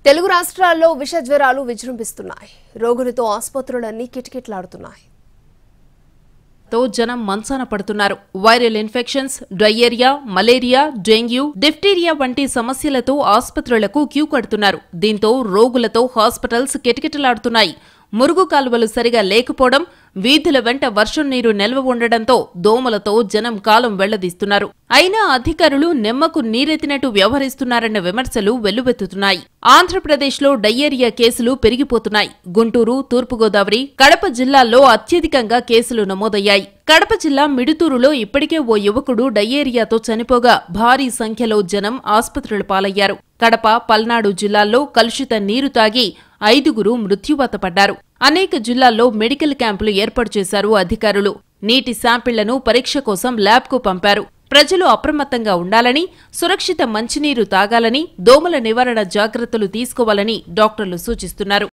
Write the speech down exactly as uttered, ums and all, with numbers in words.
తెలుగు రాష్ట్రాల్లో విష జ్వరాలు విజృంభిస్తున్నాయి. రోగులతో ఆసుపత్రులన్నీ కిటకిటలాడుతున్నాయి. తో జనం మంచాన పడుతున్నారు. Viral infections, diarrhoea, malaria, dengue, diphtheria వంటి సమస్యలతో ఆసుపత్రులకు క్యూ కడుతున్నారు. దీంతో రోగులతో హాస్పిటల్స్ కిటకిటలాడుతున్నాయి. మురుగు కాలువలు సరిగా లేకపోవడం, వీధుల వెంట వర్షం నీరు నిల్వ ఉండడంతో దోమలతో జనం కాలం వెళ్లదీస్తున్నారు. అయినా అధికారులు నిమ్మకు నీరెత్తినట్టు వ్యవహరిస్తున్నారన్న విమర్శలు వెల్లువెత్తుతున్నాయి. ఆంధ్రప్రదేశ్లో డయేరియా కేసులు పెరిగిపోతున్నాయి. గుంటూరు, తూర్పుగోదావరి, కడప జిల్లాల్లో అత్యధికంగా కేసులు నమోదయ్యాయి. కడప జిల్లా మిడుతూరులో ఇప్పటికే ఓ యువకుడు డయేరియాతో చనిపోగా భారీ సంఖ్యలో జనం ఆసుపత్రుల పాలయ్యారు. కడప, పల్నాడు జిల్లాల్లో కలుషిత నీరు తాగి ఐదుగురు మృత్యువాత పడ్డారు. అనేక జిల్లాల్లో మెడికల్ క్యాంపులు ఏర్పాటు చేశారు అధికారులు. నీటి శాంపిళ్లను పరీక్ష కోసం ల్యాబ్కు పంపారు. ప్రజలు అప్రమత్తంగా ఉండాలని, సురక్షిత మంచినీరు తాగాలని, దోమల నివారణ జాగ్రత్తలు తీసుకోవాలని డాక్టర్లు సూచిస్తున్నారు.